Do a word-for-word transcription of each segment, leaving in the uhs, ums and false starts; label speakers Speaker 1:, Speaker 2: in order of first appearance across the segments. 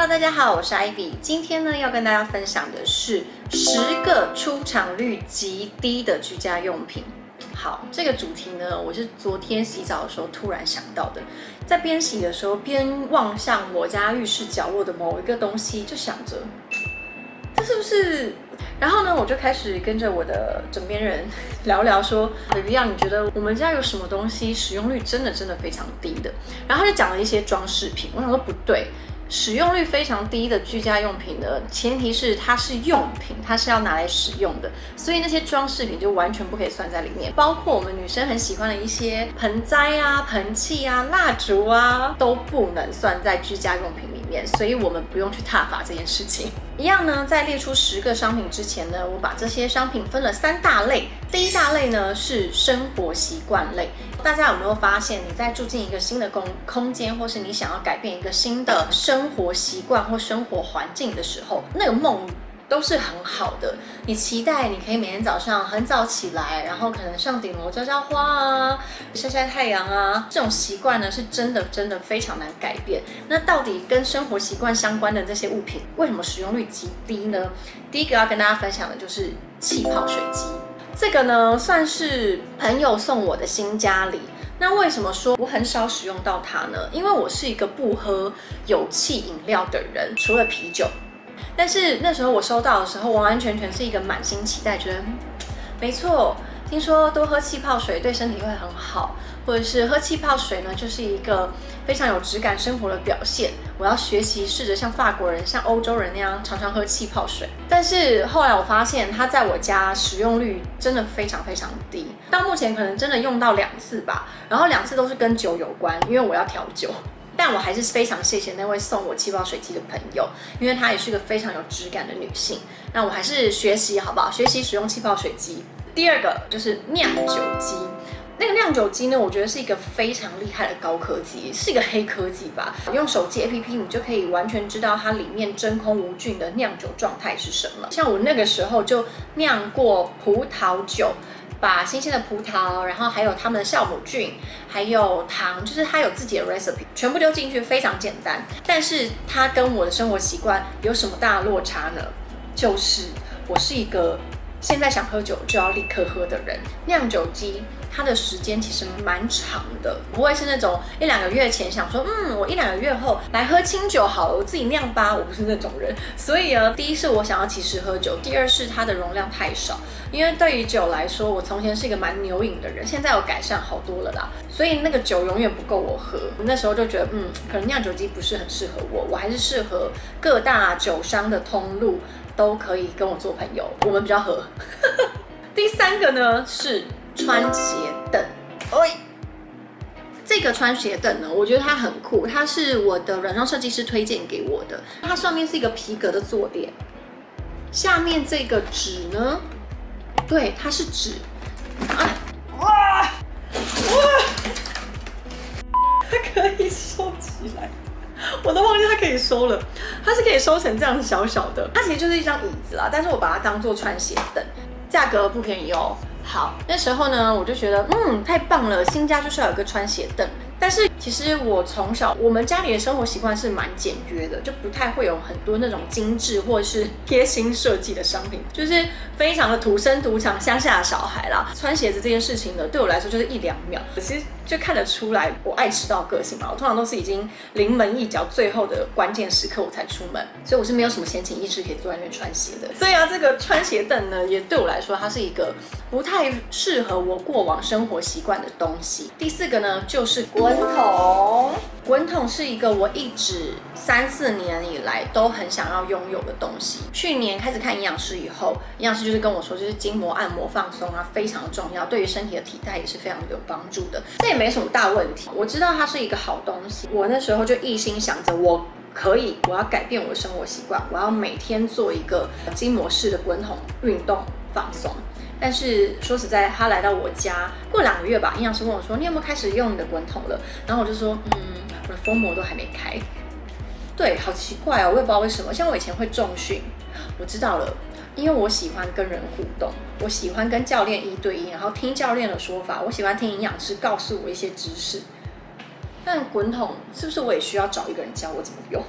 Speaker 1: Hello， 大家好，我是 Ivy。今天呢，要跟大家分享的是十个出场率极低的居家用品。好，这个主题呢，我是昨天洗澡的时候突然想到的，在边洗的时候边望向我家浴室角落的某一个东西，就想着，这是不是？然后呢，我就开始跟着我的枕边人聊聊说 ，Baby 啊，你觉得我们家有什么东西使用率真的真的非常低的？然后他就讲了一些装饰品，我想说不对。使用率非常低的居家用品呢，前提是它是用品，它是要拿来使用的，所以那些装饰品就完全不可以算在里面。包括我们女生很喜欢的一些盆栽啊、盆器啊、蜡烛啊，都不能算在居家用品里面，所以我们不用去踏伐这件事情。一样呢，在列出十个商品之前呢，我把这些商品分了三大类。第一大类呢是生活习惯类。大家有没有发现，你在住进一个新的空空间，或是你想要改变一个新的生活习惯或生活环境的时候，那个梦都是很好的。你期待你可以每天早上很早起来，然后可能上顶楼浇浇花啊，晒晒太阳啊，这种习惯呢是真的真的非常难改变。那到底跟生活习惯相关的这些物品，为什么使用率极低呢？第一个要跟大家分享的就是气泡水机。这个呢算是朋友送我的新家礼。那为什么说我很少使用到它呢？因为我是一个不喝有气饮料的人，除了啤酒。但是那时候我收到的时候，完完全全是一个满心期待，觉得没错，听说多喝气泡水对身体会很好，或者是喝气泡水呢，就是一个非常有质感生活的表现。我要学习试着像法国人、像欧洲人那样常常喝气泡水。但是后来我发现它在我家使用率真的非常非常低，到目前可能真的用到两次吧，然后两次都是跟酒有关，因为我要调酒。但我还是非常谢谢那位送我气泡水机的朋友，因为她也是个非常有质感的女性。那我还是学习好不好？学习使用气泡水机。第二个就是酿酒机。那个酿酒机呢，我觉得是一个非常厉害的高科技，是一个黑科技吧。用手机 A P P 你就可以完全知道它里面真空无菌的酿酒状态是什么。像我那个时候就酿过葡萄酒，把新鲜的葡萄，然后还有他们的酵母菌，还有糖，就是它有自己的 recipe， 全部丢进去，非常简单。但是它跟我的生活习惯有什么大的落差呢？就是我是一个现在想喝酒就要立刻喝的人。酿酒机它的时间其实蛮长的，不会是那种一两个月前想说，嗯，我一两个月后来喝清酒好了，我自己酿吧，我不是那种人。所以呢，第一是我想要及时喝酒，第二是它的容量太少。因为对于酒来说，我从前是一个蛮牛饮的人，现在有改善好多了啦，所以那个酒永远不够我喝。那时候就觉得，嗯，可能酿酒机不是很适合我，我还是适合各大酒商的通路都可以跟我做朋友，我们比较合。第三个呢是穿鞋凳。哎，这个穿鞋凳呢，我觉得它很酷，它是我的软装设计师推荐给我的。它上面是一个皮革的坐垫，下面这个纸呢，对，它是纸。啊，哇哇，它可以收起来。我都忘记它可以收了，它是可以收成这样小小的，它其实就是一张椅子啦，但是我把它当做穿鞋凳，价格不便宜哦。好，那时候呢，我就觉得，嗯，太棒了，新家就是要有个穿鞋凳。但是其实我从小，我们家里的生活习惯是蛮简约的，就不太会有很多那种精致或是贴心设计的商品，就是非常的土生土长乡下的小孩啦。穿鞋子这件事情呢，对我来说就是一两秒，其实就看得出来我爱迟到个性嘛。我通常都是已经临门一脚，最后的关键时刻我才出门，所以我是没有什么闲情逸致可以坐在那边穿鞋的。所以啊，这个穿鞋凳呢，也对我来说，它是一个不太适合我过往生活习惯的东西。第四个呢，就是滚筒。滚筒是一个我一直三四年以来都很想要拥有的东西。去年开始看营养师以后，营养师就是跟我说，就是筋膜按摩放松啊，非常的重要，对于身体的体态也是非常有帮助的。这也没什么大问题，我知道它是一个好东西。我那时候就一心想着，我可以，我要改变我的生活习惯，我要每天做一个筋膜式的滚筒运动放松。但是说实在，他来到我家过两个月吧，营养师问我说：“你有没有开始用你的滚筒了？”然后我就说：“嗯，我的封膜都还没开。”对，好奇怪哦，我也不知道为什么。像我以前会重训，我知道了，因为我喜欢跟人互动，我喜欢跟教练一对一，然后听教练的说法，我喜欢听营养师告诉我一些知识。但滚筒是不是我也需要找一个人教我怎么用？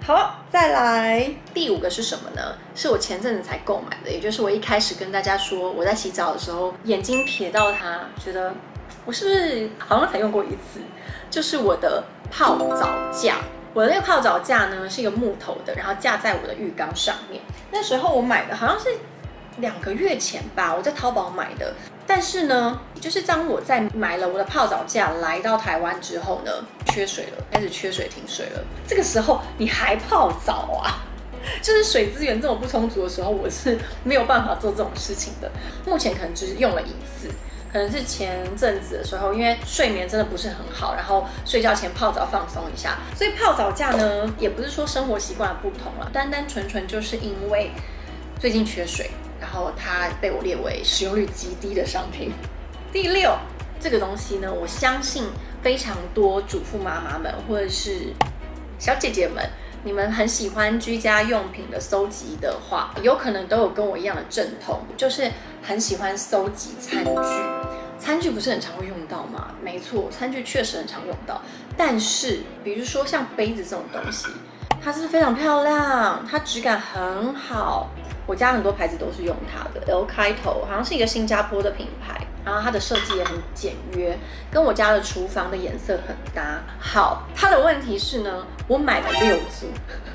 Speaker 1: 好，再来第五个是什么呢？是我前阵子才购买的，也就是我一开始跟大家说，我在洗澡的时候眼睛瞥到它，觉得我是不是好像才用过一次，就是我的泡澡架。我的那个泡澡架呢是一个木头的，然后架在我的浴缸上面。那时候我买的好像是两个月前吧，我在淘宝买的。但是呢，就是当我在买了我的泡澡架来到台湾之后呢，缺水了，开始缺水停水了。这个时候你还泡澡啊？就是水资源这么不充足的时候，我是没有办法做这种事情的。目前可能只是用了一次。可能是前阵子的时候，因为睡眠真的不是很好，然后睡觉前泡澡放松一下，所以泡澡架呢，也不是说生活习惯的不同了，单单纯纯就是因为最近缺水，然后它被我列为使用率极低的商品。第六，这个东西呢，我相信非常多主妇妈妈们或者是小姐姐们，你们很喜欢居家用品的搜集的话，有可能都有跟我一样的阵痛，就是很喜欢搜集餐具。餐具不是很常会用到吗？没错，餐具确实很常用到。但是，比如说像杯子这种东西，它是非常漂亮，它质感很好。我家很多牌子都是用它的 ，L 开头，好像是一个新加坡的品牌。然后它的设计也很简约，跟我家的厨房的颜色很搭。好，它的问题是呢，我买了六组。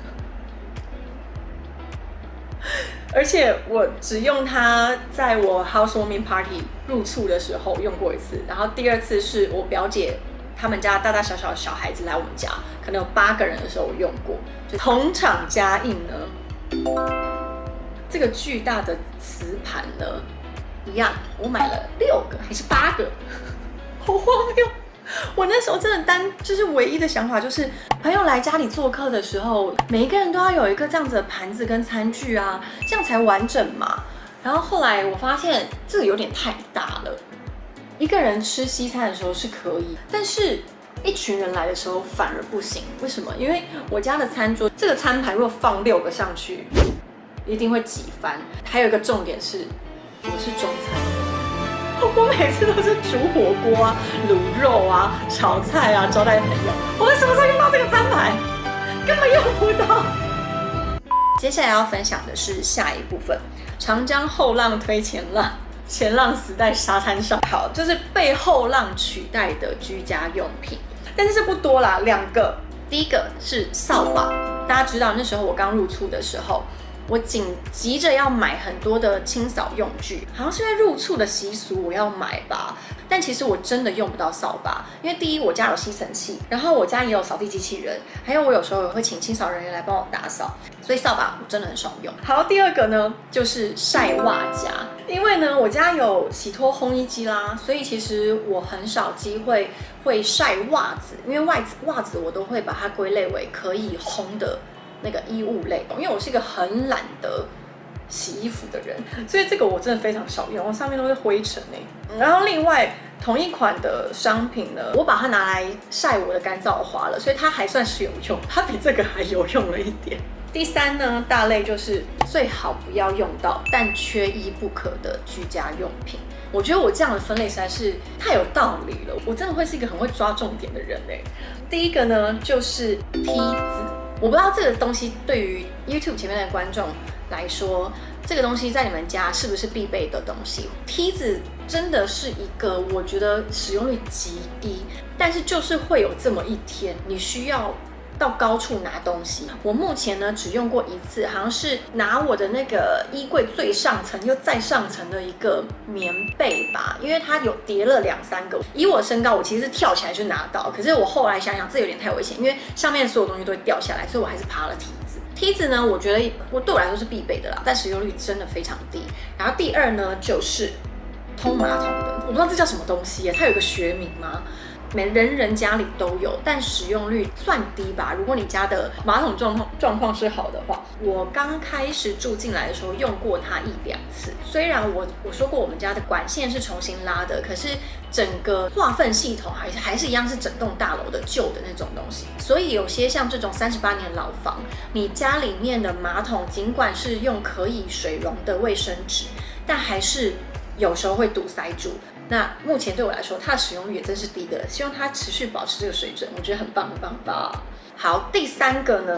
Speaker 1: 而且我只用它在我 housewarming party 入厝的时候用过一次，然后第二次是我表姐他们家大大小小的小孩子来我们家，可能有八个人的时候我用过。就同场加映呢，这个巨大的瓷盘呢，一样我买了六个还是八个，好荒谬！我那时候真的单就是唯一的想法就是，朋友来家里做客的时候，每一个人都要有一个这样子的盘子跟餐具啊，这样才完整嘛。然后后来我发现这个有点太大了，一个人吃西餐的时候是可以，但是一群人来的时候反而不行。为什么？因为我家的餐桌这个餐盘如果放六个上去，一定会挤翻。还有一个重点是，我是中餐。我每次都是煮火锅啊、卤肉啊、炒菜啊，招待朋友。我们什么时候用到这个餐盘？根本用不到。接下来要分享的是下一部分：长江后浪推前浪，前浪死在沙滩上。好，就是被后浪取代的居家用品，但是这不多啦，两个。第一个是扫把，大家知道那时候我刚入厝的时候。我紧急着要买很多的清扫用具，好像是因为入厝的习俗我要买吧。但其实我真的用不到扫把，因为第一我家有吸尘器，然后我家也有扫地机器人，还有我有时候也会请清扫人员来帮我打扫，所以扫把我真的很少用。好，第二个呢就是晒袜夹，因为呢我家有洗脱烘衣机啦，所以其实我很少机会会晒袜子，因为袜子袜子我都会把它归类为可以烘的那个衣物类，因为我是一个很懒得洗衣服的人，所以这个我真的非常少用，我上面都是灰尘哎。然后另外同一款的商品呢，我把它拿来晒我的干燥花了，所以它还算是有用，它比这个还有用了一点。第三呢，大类就是最好不要用到，但缺一不可的居家用品。我觉得我这样的分类实在是太有道理了，我真的会是一个很会抓重点的人哎。第一个呢就是梯子。我不知道这个东西对于 YouTube 前面的观众来说，这个东西在你们家是不是必备的东西？梯子真的是一个我觉得使用率极低，但是就是会有这么一天，你需要到高处拿东西。我目前呢只用过一次，好像是拿我的那个衣柜最上层又再上层的一个棉被吧，因为它有叠了两三个。以我身高，我其实是跳起来就拿到，可是我后来想想这有点太危险，因为上面所有东西都会掉下来，所以我还是爬了梯子。梯子呢，我觉得我对我来说是必备的啦，但使用率真的非常低。然后第二呢就是通马桶的，我不知道这叫什么东西耶，它有个学名吗？每人人家里都有，但使用率算低吧。如果你家的马桶状况状况是好的话，我刚开始住进来的时候用过它一两次。虽然我我说过我们家的管线是重新拉的，可是整个化粪系统还是还是一样是整栋大楼的旧的那种东西。所以有些像这种三十八年老房，你家里面的马桶尽管是用可以水溶的卫生纸，但还是有时候会堵塞住。那目前对我来说，它的使用率也真是低的，希望它持续保持这个水准，我觉得很棒很棒吧。好，第三个呢，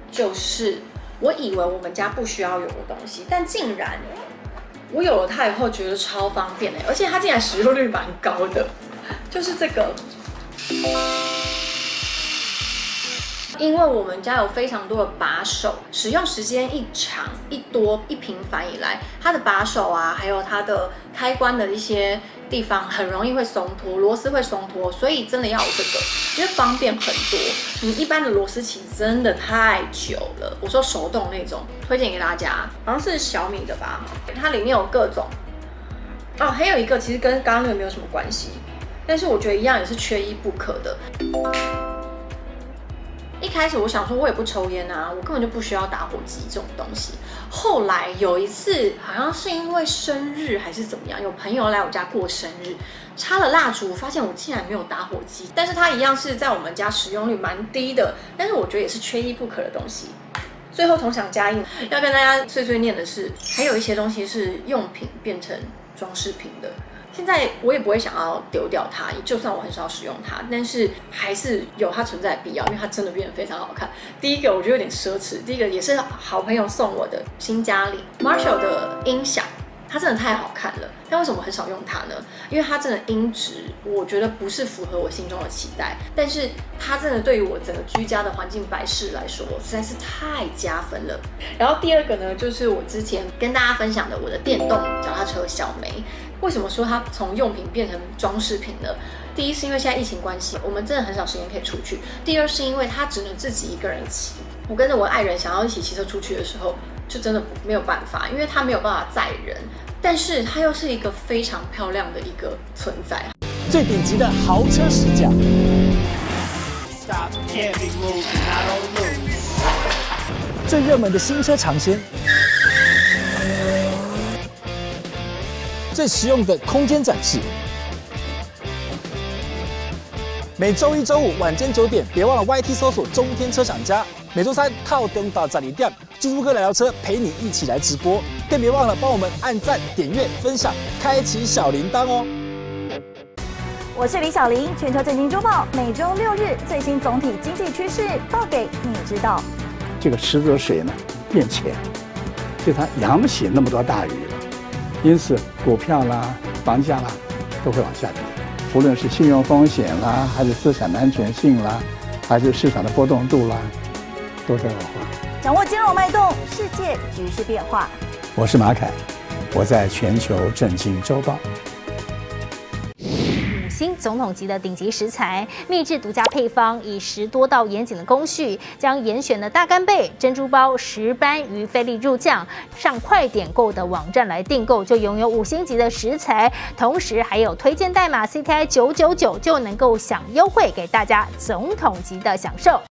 Speaker 1: 就是我以为我们家不需要有的东西，但竟然我有了它以后觉得超方便的，而且它竟然使用率蛮高的，就是这个。因为我们家有非常多的把手，使用时间一长、一多、一频繁以来，它的把手啊，还有它的开关的一些地方，很容易会松脱，螺丝会松脱，所以真的要有这个，因为方便很多。你一般的螺丝起真的太久了，我说手动那种，推荐给大家，好像是小米的吧，它里面有各种。哦，还有一个其实跟刚刚那个没有什么关系，但是我觉得一样也是缺一不可的。一开始我想说，我也不抽烟啊，我根本就不需要打火机这种东西。后来有一次，好像是因为生日还是怎么样，有朋友来我家过生日，插了蜡烛，发现我竟然没有打火机。但是它一样是在我们家使用率蛮低的，但是我觉得也是缺一不可的东西。最后同享加映，要跟大家碎碎念的是，还有一些东西是用品变成装饰品的。现在我也不会想要丢掉它，就算我很少使用它，但是还是有它存在的必要，因为它真的变得非常好看。第一个我觉得有点奢侈，第一个也是好朋友送我的新家里 Marshall 的音响，它真的太好看了。但为什么我很少用它呢？因为它真的音质，我觉得不是符合我心中的期待。但是它真的对于我整个居家的环境摆饰来说，实在是太加分了。然后第二个呢，就是我之前跟大家分享的我的电动脚踏车小梅。为什么说它从用品变成装饰品呢？第一是因为现在疫情关系，我们真的很少时间可以出去；第二是因为它只能自己一个人骑。我跟着我爱人想要一起骑车出去的时候，就真的没有办法，因为它没有办法载人。但是它又是一个非常漂亮的一个存在，
Speaker 2: 最顶级的豪车视角，最热门的新车尝鲜，最实用的空间展示。每周一、周五晚间九点，别忘了 Y T 搜索中天车厂家。每周三套中到展里店，金猪哥来聊车陪你一起来直播，更别忘了帮我们按赞、点阅、分享，开启小铃铛哦。
Speaker 3: 我是李小玲，全球震惊周报每周六日最新总体经济趋势报给你知道。
Speaker 4: 这个池子的水呢变浅，就它养不起那么多大鱼了，因此股票啦、房价啦都会往下跌。无论是信用风险啦，还是资产的安全性啦，还是市场的波动度啦，都在恶化。
Speaker 3: 掌握金融脉动，世界局势变化。
Speaker 4: 我是马凯，我在全球震惊周报。
Speaker 5: 新总统级的顶级食材，秘制独家配方，以十多道严谨的工序，将严选的大干贝、珍珠鲍、石斑鱼菲力入酱，上快点购的网站来订购，就拥有五星级的食材，同时还有推荐代码 C T I 九九九就能够享优惠，给大家总统级的享受。